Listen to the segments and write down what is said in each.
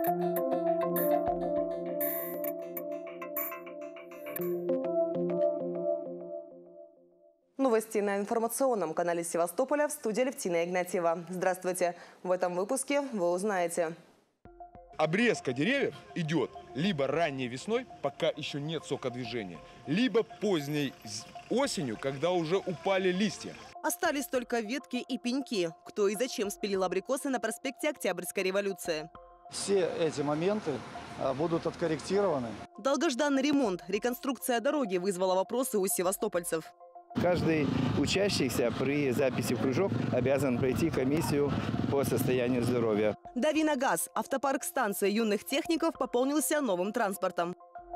Новости на информационном канале Севастополя, в студии Алевтина Игнатьева. Здравствуйте. В этом выпуске вы узнаете. Обрезка деревьев идет либо ранней весной, пока еще нет сокодвижения, либо поздней осенью, когда уже упали листья. Остались только ветки и пеньки. Кто и зачем спилил абрикосы на проспекте Октябрьской революции? Все эти моменты будут откорректированы. Долгожданный ремонт, реконструкция дороги вызвала вопросы у севастопольцев. Каждый учащийся при записи в кружок обязан пройти комиссию по состоянию здоровья. Дави на газ. Автопарк станции юных техников пополнился новым транспортом.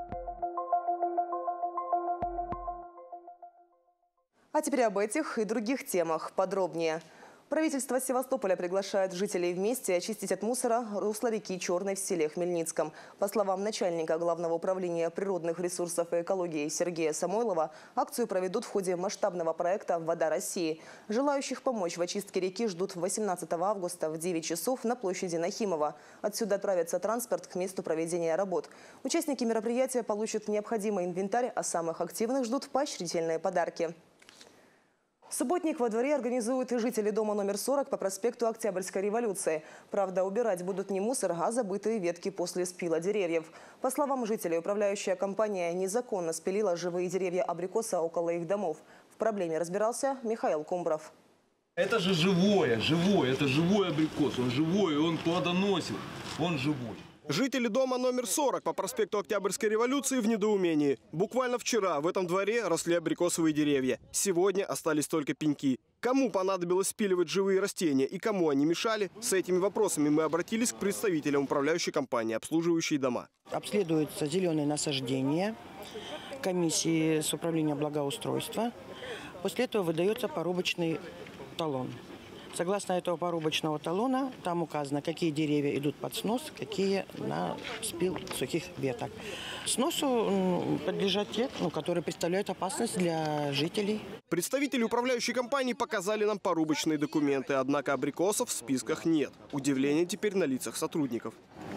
А теперь об этих и других темах подробнее. Правительство Севастополя приглашает жителей вместе очистить от мусора русло реки Черной в селе Хмельницком. По словам начальника Главного управления природных ресурсов и экологии Сергея Самойлова, акцию проведут в ходе масштабного проекта «Вода России». Желающих помочь в очистке реки ждут 18 августа в 9 часов на площади Нахимова. Отсюда отправится транспорт к месту проведения работ. Участники мероприятия получат необходимый инвентарь, а самых активных ждут поощрительные подарки. Субботник во дворе организуют и жители дома номер 40 по проспекту Октябрьской революции. Правда, убирать будут не мусор, а забытые ветки после спила деревьев. По словам жителей, управляющая компания незаконно спилила живые деревья абрикоса около их домов. В проблеме разбирался Михаил Кумбров. Это же живое, это живой абрикос, он живой, он плодоносит, он живой. Жители дома номер 40 по проспекту Октябрьской революции в недоумении. Буквально вчера в этом дворе росли абрикосовые деревья. Сегодня остались только пеньки. Кому понадобилось спиливать живые растения и кому они мешали? С этими вопросами мы обратились к представителям управляющей компании, обслуживающей дома. Обследуются зеленые насаждения, комиссии с управления благоустройства. После этого выдается порубочный талон. Согласно этого порубочного талона, там указано, какие деревья идут под снос, какие на спил сухих веток. Сносу подлежат те, которые представляют опасность для жителей. Представители управляющей компании показали нам порубочные документы, однако абрикосов в списках нет. Удивление теперь на лицах сотрудников.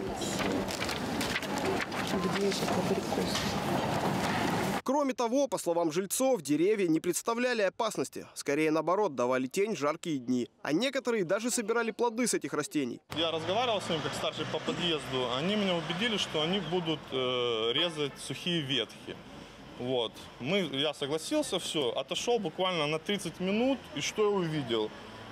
Где этот абрикос? Кроме того, по словам жильцов, деревья не представляли опасности. Скорее, наоборот, давали тень в жаркие дни. А некоторые даже собирали плоды с этих растений. Я разговаривал с ними, как старший по подъезду. Они меня убедили, что они будут резать сухие ветки. Вот. Я согласился, все. Отошел буквально на 30 минут. И что я увидел?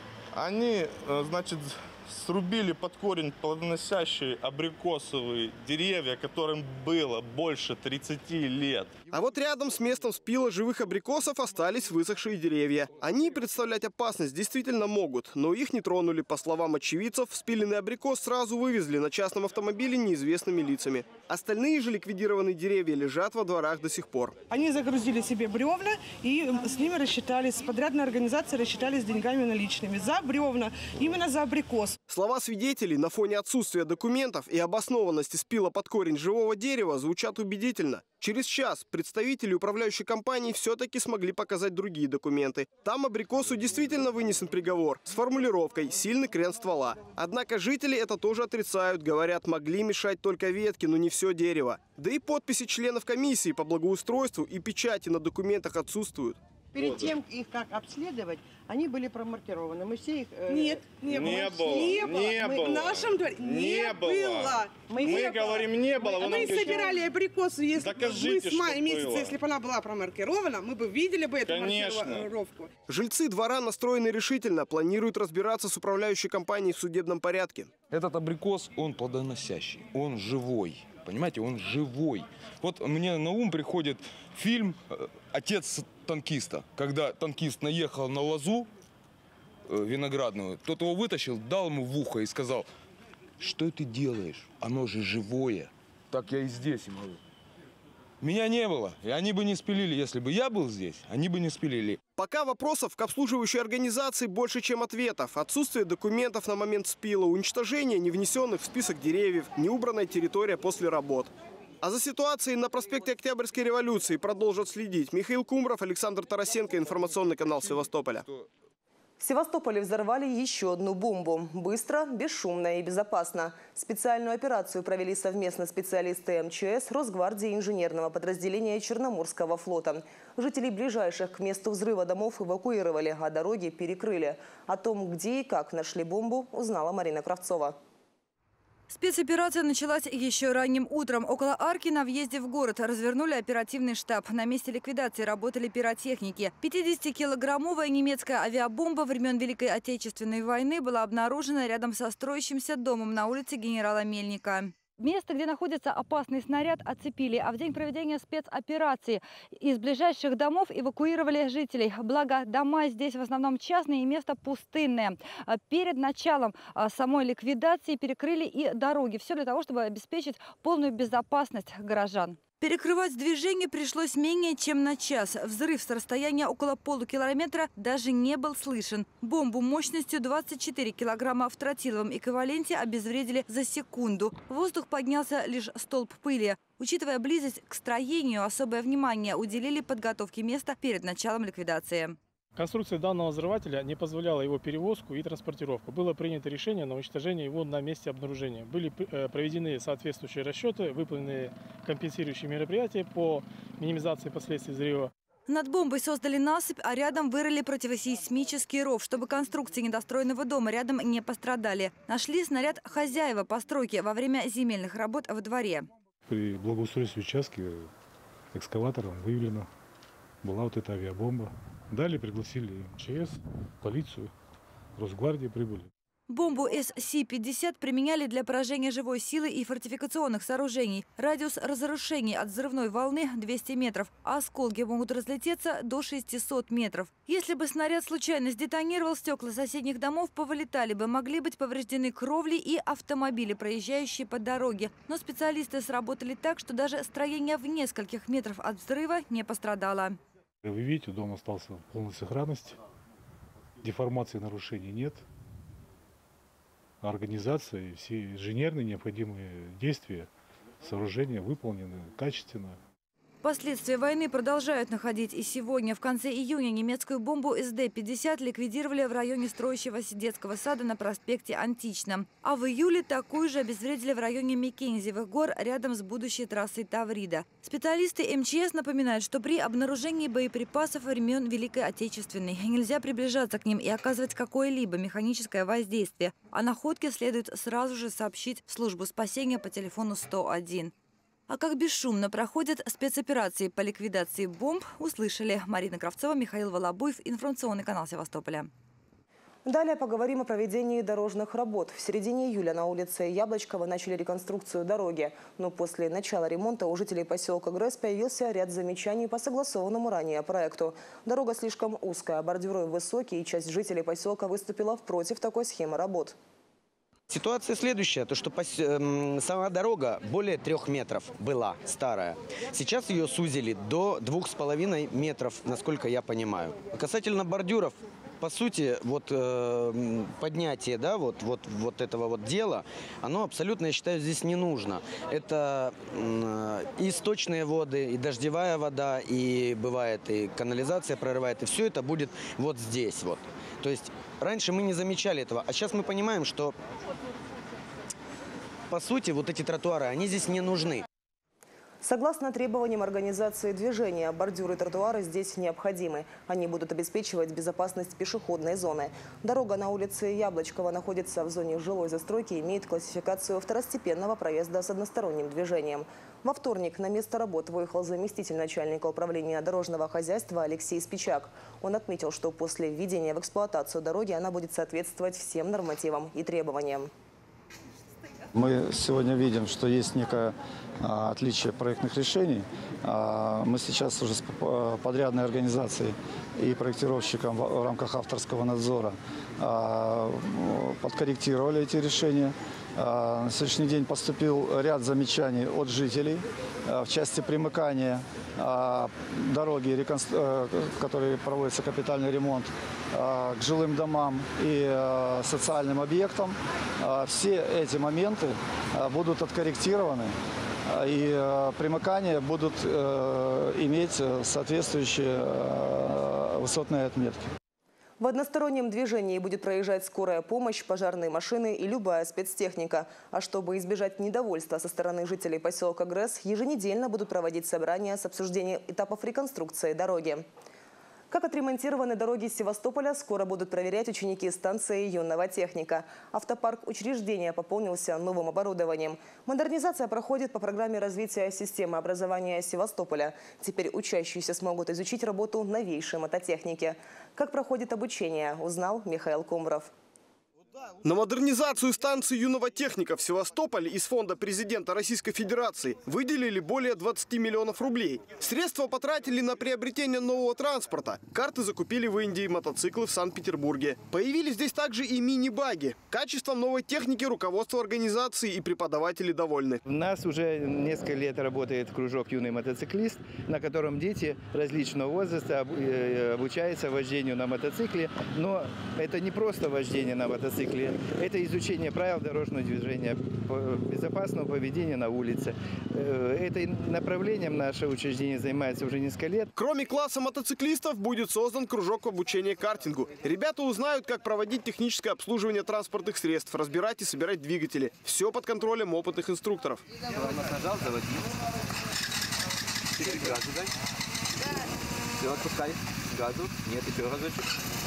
Они, значит, срубили под корень плодоносящие абрикосовые деревья, которым было больше 30 лет. А вот рядом с местом спила живых абрикосов остались высохшие деревья. Они представлять опасность действительно могут, но их не тронули. По словам очевидцев, спиленный абрикос сразу вывезли на частном автомобиле неизвестными лицами. Остальные же ликвидированные деревья лежат во дворах до сих пор. Они загрузили себе бревна и с ними рассчитались, с подрядной организацией рассчитались деньгами наличными за бревна, именно за абрикос. Слова свидетелей на фоне отсутствия документов и обоснованности спила под корень живого дерева звучат убедительно. Через час представители управляющей компании все-таки смогли показать другие документы. Там абрикосу действительно вынесен приговор с формулировкой «сильный крен ствола». Однако жители это тоже отрицают. Говорят, могли мешать только ветки, но не все дерево. Да и подписи членов комиссии по благоустройству и печати на документах отсутствуют. Перед тем, их как обследовать, они были промаркированы. Мы все их... Нет, не было. В нашем дворе не было. Мы говорим, не было. Мы собирали абрикосы, если докажите, бы в мае месяце, если бы она была промаркирована, мы бы видели бы эту маркировку. Жильцы двора настроены решительно, планируют разбираться с управляющей компанией в судебном порядке. Этот абрикос, он плодоносящий, он живой. Понимаете, он живой. Вот мне на ум приходит фильм «Отец танкиста». Когда танкист наехал на лозу виноградную, тот его вытащил, дал ему в ухо и сказал: «Что ты делаешь? Оно же живое». Так я и здесь могу. Меня не было, и они бы не спилили. Если бы я был здесь, они бы не спилили. Пока вопросов к обслуживающей организации больше, чем ответов. Отсутствие документов на момент спила, уничтожение не внесенных в список деревьев, неубранная территория после работ. А за ситуацией на проспекте Октябрьской революции продолжат следить Михаил Кумбров, Александр Тарасенко, информационный канал Севастополя. В Севастополе взорвали еще одну бомбу. Быстро, бесшумно и безопасно. Специальную операцию провели совместно специалисты МЧС, Росгвардии и инженерного подразделения Черноморского флота. Жителей ближайших к месту взрыва домов эвакуировали, а дороги перекрыли. О том, где и как нашли бомбу, узнала Марина Кравцова. Спецоперация началась еще ранним утром. Около арки на въезде в город развернули оперативный штаб. На месте ликвидации работали пиротехники. 50-килограммовая немецкая авиабомба времен Великой Отечественной войны была обнаружена рядом со строящимся домом на улице генерала Мельника. Место, где находится опасный снаряд, оцепили, а в день проведения спецоперации из ближайших домов эвакуировали жителей. Благо, дома здесь в основном частные и место пустынное. Перед началом самой ликвидации перекрыли и дороги. Все для того, чтобы обеспечить полную безопасность горожан. Перекрывать движение пришлось менее чем на час. Взрыв с расстояния около полукилометра даже не был слышен. Бомбу мощностью 24 килограмма в тротиловом эквиваленте обезвредили за секунду. В воздух поднялся лишь столб пыли. Учитывая близость к строению, особое внимание уделили подготовке места перед началом ликвидации. Конструкция данного взрывателя не позволяла его перевозку и транспортировку. Было принято решение на уничтожение его на месте обнаружения. Были проведены соответствующие расчеты, выполнены компенсирующие мероприятия по минимизации последствий взрыва. Над бомбой создали насыпь, а рядом вырыли противосейсмический ров, чтобы конструкции недостроенного дома рядом не пострадали. Нашли снаряд хозяева постройки во время земельных работ во дворе. При благоустройстве участка экскаватором выявлена была вот эта авиабомба. Далее пригласили МЧС, полицию, Росгвардию прибыли. Бомбу СС-50 применяли для поражения живой силы и фортификационных сооружений. Радиус разрушений от взрывной волны 200 метров, а осколки могут разлететься до 600 метров. Если бы снаряд случайно сдетонировал, стекла соседних домов повылетали бы, могли быть повреждены кровли и автомобили, проезжающие по дороге. Но специалисты сработали так, что даже строение в нескольких метрах от взрыва не пострадало. Вы видите, дом остался в полной сохранности, деформации, нарушений нет. Организация и все инженерные необходимые действия, сооружения выполнены качественно. Последствия войны продолжают находить и сегодня. В конце июня немецкую бомбу СД-50 ликвидировали в районе строящегося детского сада на проспекте Античном. А в июле такую же обезвредили в районе Меккензиевых гор рядом с будущей трассой Таврида. Специалисты МЧС напоминают, что при обнаружении боеприпасов времен Великой Отечественной нельзя приближаться к ним и оказывать какое-либо механическое воздействие. О находке следует сразу же сообщить в службу спасения по телефону 101. А как бесшумно проходят спецоперации по ликвидации бомб, услышали. Марина Кравцова, Михаил Волобуев, информационный канал Севастополя. Далее поговорим о проведении дорожных работ. В середине июля на улице Яблочкова начали реконструкцию дороги. Но после начала ремонта у жителей поселка Грэс появился ряд замечаний по согласованному ранее проекту. Дорога слишком узкая, бордюры высокие, и часть жителей поселка выступила против такой схемы работ. Ситуация следующая, то что сама дорога более 3 метров была старая. Сейчас ее сузили до 2,5 метров, насколько я понимаю. Касательно бордюров, по сути, поднятие, да, вот этого вот дела, оно абсолютно, я считаю, здесь не нужно. Это и сточные воды, и дождевая вода, и бывает и канализация прорывает, и все это будет вот здесь вот. То есть раньше мы не замечали этого, а сейчас мы понимаем, что по сути вот эти тротуары, они здесь не нужны. Согласно требованиям организации движения, бордюры и тротуары здесь необходимы. Они будут обеспечивать безопасность пешеходной зоны. Дорога на улице Яблочкова находится в зоне жилой застройки и имеет классификацию второстепенного проезда с односторонним движением. Во вторник на место работ выехал заместитель начальника управления дорожного хозяйства Алексей Спичак. Он отметил, что после введения в эксплуатацию дороги она будет соответствовать всем нормативам и требованиям. Мы сегодня видим, что есть некое отличие проектных решений. Мы сейчас уже с подрядной организацией и проектировщиком в рамках авторского надзора подкорректировали эти решения. На сегодняшний день поступил ряд замечаний от жителей в части примыкания дороги, в которой проводится капитальный ремонт, к жилым домам и социальным объектам. Все эти моменты будут откорректированы, и примыкания будут иметь соответствующие высотные отметки. В одностороннем движении будет проезжать скорая помощь, пожарные машины и любая спецтехника. А чтобы избежать недовольства со стороны жителей поселка Грэс, еженедельно будут проводить собрания с обсуждением этапов реконструкции дороги. Как отремонтированы дороги Севастополя, скоро будут проверять ученики станции юного техника. Автопарк учреждения пополнился новым оборудованием. Модернизация проходит по программе развития системы образования Севастополя. Теперь учащиеся смогут изучить работу новейшей мототехники. Как проходит обучение, узнал Михаил Кумров. На модернизацию станции юного техника в Севастополе из фонда президента Российской Федерации выделили более 20 миллионов рублей. Средства потратили на приобретение нового транспорта. Карты закупили в Индии, мотоциклы в Санкт-Петербурге. Появились здесь также и мини-баги. Качеством новой техники руководство организации и преподаватели довольны. У нас уже несколько лет работает кружок «Юный мотоциклист», на котором дети различного возраста обучаются вождению на мотоцикле. Но это не просто вождение на мотоцикле. Это изучение правил дорожного движения, безопасного поведения на улице. Этим направлением наше учреждение занимается уже несколько лет. Кроме класса мотоциклистов будет создан кружок обучения картингу. Ребята узнают, как проводить техническое обслуживание транспортных средств, разбирать и собирать двигатели. Все под контролем опытных инструкторов. Нажал, заводи. Теперь газу дай. Все, отпускай. Газу. Нет, еще разочек.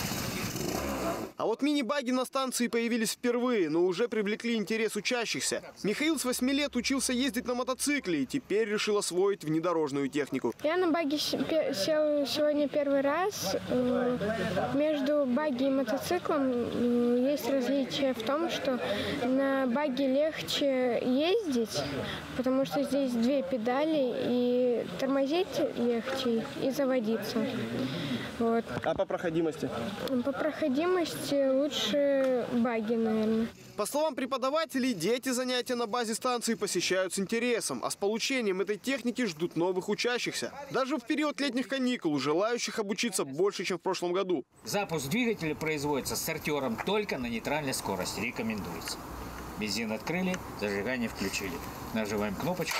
А вот мини-баги на станции появились впервые, но уже привлекли интерес учащихся. Михаил с 8 лет учился ездить на мотоцикле и теперь решил освоить внедорожную технику. Я на баги сел сегодня первый раз. Между баги и мотоциклом есть различие в том, что на баги легче ездить, потому что здесь две педали, и тормозить легче, и заводиться. Вот. А по проходимости? По проходимости лучше баги, наверное. По словам преподавателей, дети занятия на базе станции посещают с интересом, а с получением этой техники ждут новых учащихся. Даже в период летних каникул желающих обучиться больше, чем в прошлом году. Запуск двигателя производится стартером только на нейтральной скорости. Рекомендуется. Бензин открыли, зажигание включили. Нажимаем кнопочку,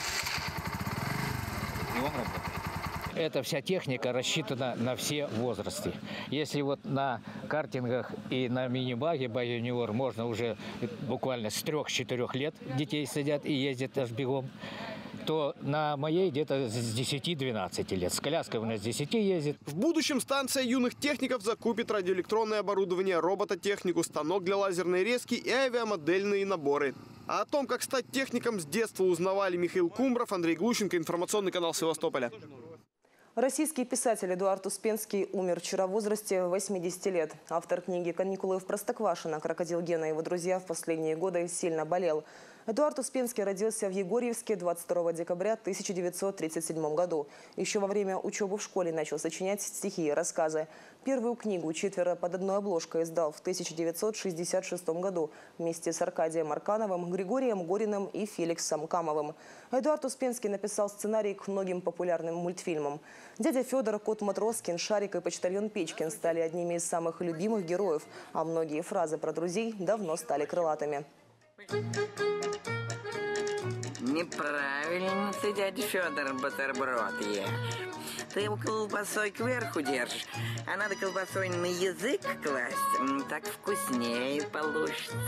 и он работает. Эта вся техника рассчитана на все возрасты. Если вот на картингах и на мини-баге Байонюр можно уже буквально с 3-4 лет детей сидят и ездят аж бегом, то на моей где-то с 10-12 лет. С коляской у нас с 10 ездит. В будущем станция юных техников закупит радиоэлектронное оборудование, робототехнику, станок для лазерной резки и авиамодельные наборы. А о том, как стать техником, с детства узнавали Михаил Кумров, Андрей Глущенко, информационный канал Севастополя. Российский писатель Эдуард Успенский умер вчера в возрасте 80 лет. Автор книги «Каникулы в Простоквашино. Крокодил Гена и его друзья» в последние годы сильно болел. Эдуард Успенский родился в Егорьевске 22 декабря 1937 году. Еще во время учебы в школе начал сочинять стихи и рассказы. Первую книгу «Четверо под одной обложкой» издал в 1966 году вместе с Аркадием Аркановым, Григорием Гориным и Феликсом Камовым. Эдуард Успенский написал сценарий к многим популярным мультфильмам. Дядя Федор, Кот Матроскин, Шарик и почтальон Печкин стали одними из самых любимых героев, а многие фразы про друзей давно стали крылатыми. Неправильно ты, дядя Федор, бутерброд ешь. Ты его колбасой кверху держишь, а надо колбасой на язык класть, так вкуснее получится.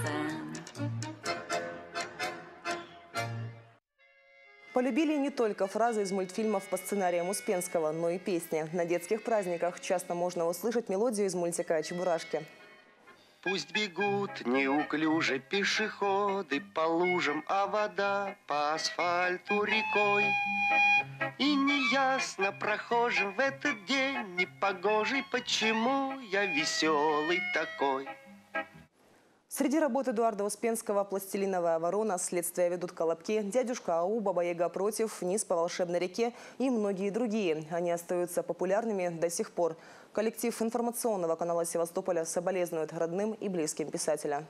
Полюбили не только фразы из мультфильмов по сценариям Успенского, но и песни. На детских праздниках часто можно услышать мелодию из мультика «Чебурашки». Пусть бегут неуклюже пешеходы по лужам, а вода по асфальту рекой. И неясно прохожим в этот день непогожий, почему я веселый такой. Среди работ Эдуарда Успенского «Пластилиновая ворона», «Следствие ведут колобки», «Дядюшка Ау», «Баба-Яга против», «Вниз по волшебной реке» и многие другие. Они остаются популярными до сих пор. Коллектив информационного канала Севастополя соболезнует родным и близким писателя.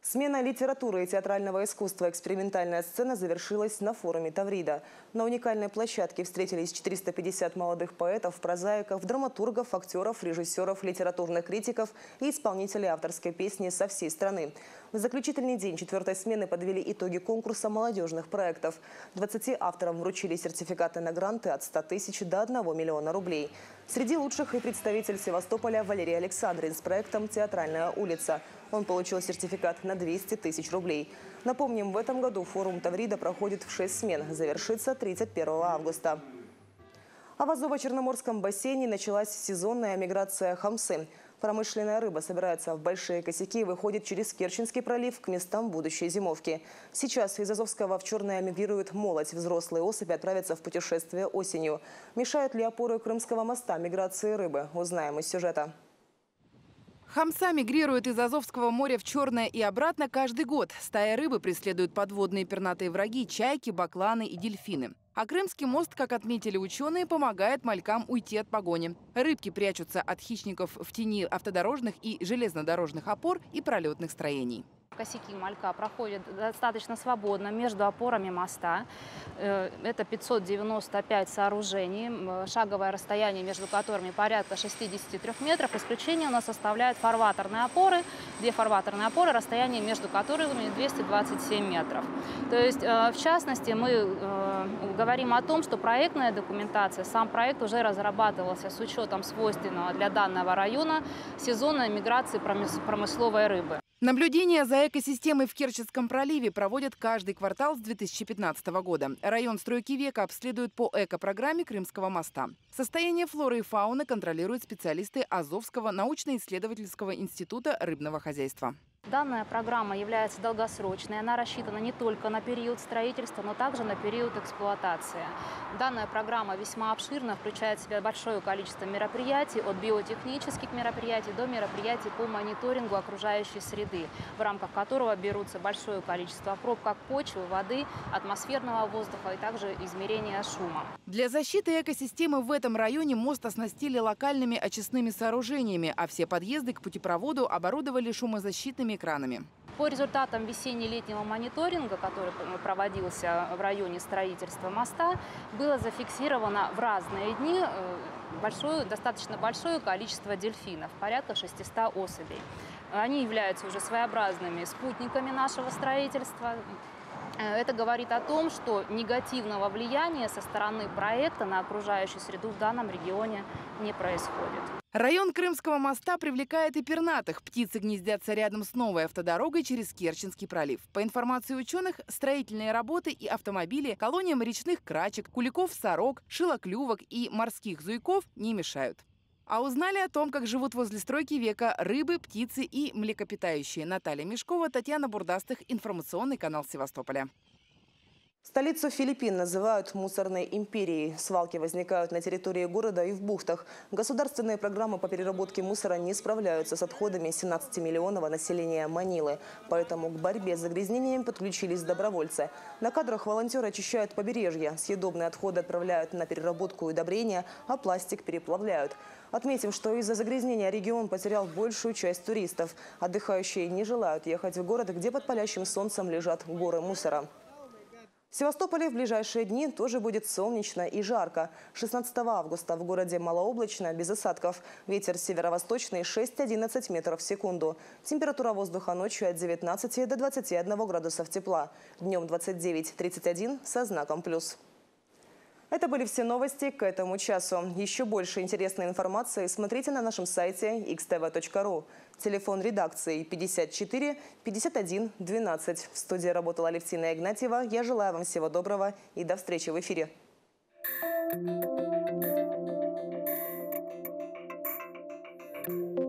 Смена литературы и театрального искусства «Экспериментальная сцена» завершилась на форуме Таврида. На уникальной площадке встретились 450 молодых поэтов, прозаиков, драматургов, актеров, режиссеров, литературных критиков и исполнителей авторской песни со всей страны. В заключительный день 4-й смены подвели итоги конкурса молодежных проектов. 20 авторам вручили сертификаты на гранты от 100 тысяч до 1 миллиона рублей. Среди лучших и представитель Севастополя Валерий Александрин с проектом «Театральная улица». Он получил сертификат на 200 тысяч рублей. Напомним, в этом году форум Таврида проходит в 6 смен, завершится 31 августа. А в Азово-Черноморском бассейне началась сезонная миграция хамсы. Промышленная рыба собирается в большие косяки и выходит через Керченский пролив к местам будущей зимовки. Сейчас из Азовского в Черное мигрирует молодь. Взрослые особи отправятся в путешествие осенью. Мешают ли опоры Крымского моста миграции рыбы? Узнаем из сюжета. Хамса мигрирует из Азовского моря в Черное и обратно каждый год. Стая рыбы преследуют подводные пернатые враги – чайки, бакланы и дельфины. А Крымский мост, как отметили ученые, помогает малькам уйти от погони. Рыбки прячутся от хищников в тени автодорожных и железнодорожных опор и пролетных строений. Косяки малька проходят достаточно свободно между опорами моста. Это 595 сооружений, шаговое расстояние между которыми порядка 63 метров. Исключение у нас составляют фарватерные опоры. 2 фарватерные опоры, расстояние между которыми 227 метров. То есть, в частности, мы говорим о том, что проектная документация, сам проект уже разрабатывался с учетом свойственного для данного района сезонной миграции промысловой рыбы. Наблюдение за экосистемой в Керченском проливе проводят каждый квартал с 2015 года. Район стройки века обследуют по экопрограмме Крымского моста. Состояние флоры и фауны контролируют специалисты Азовского научно-исследовательского института рыбного хозяйства. Данная программа является долгосрочной. Она рассчитана не только на период строительства, но также на период эксплуатации. Данная программа весьма обширна, включает в себя большое количество мероприятий, от биотехнических мероприятий до мероприятий по мониторингу окружающей среды, в рамках которого берутся большое количество проб как почвы, воды, атмосферного воздуха и также измерения шума. Для защиты экосистемы в этом районе мост оснастили локальными очистными сооружениями, а все подъезды к путепроводу оборудовали шумозащитными экранами. По результатам весенне-летнего мониторинга, который проводился в районе строительства моста, было зафиксировано в разные дни достаточно большое количество дельфинов, порядка 600 особей. Они являются уже своеобразными спутниками нашего строительства. Это говорит о том, что негативного влияния со стороны проекта на окружающую среду в данном регионе не происходит. Район Крымского моста привлекает и пернатых. Птицы гнездятся рядом с новой автодорогой через Керченский пролив. По информации ученых, строительные работы и автомобили колониям речных крачек, куликов, сорок, шилоклювок и морских зуйков не мешают. А узнали о том, как живут возле стройки века рыбы, птицы и млекопитающие. Наталья Мешкова, Татьяна Бурдастых, информационный канал Севастополя. Столицу Филиппин называют мусорной империей. Свалки возникают на территории города и в бухтах. Государственные программы по переработке мусора не справляются с отходами 17-миллионного населения Манилы. Поэтому к борьбе с загрязнением подключились добровольцы. На кадрах волонтеры очищают побережье. Съедобные отходы отправляют на переработку и удобрения, а пластик переплавляют. Отметим, что из-за загрязнения регион потерял большую часть туристов. Отдыхающие не желают ехать в город, где под палящим солнцем лежат горы мусора. В Севастополе в ближайшие дни тоже будет солнечно и жарко. 16 августа в городе малооблачно, без осадков. Ветер северо-восточный 6-11 метров в секунду. Температура воздуха ночью от 19 до 21 градусов тепла. Днем 29-31 со знаком плюс. Это были все новости к этому часу. Еще больше интересной информации смотрите на нашем сайте xtv.ru. Телефон редакции 54 51 12. В студии работала Алевтина Игнатьева. Я желаю вам всего доброго и до встречи в эфире. Thank you.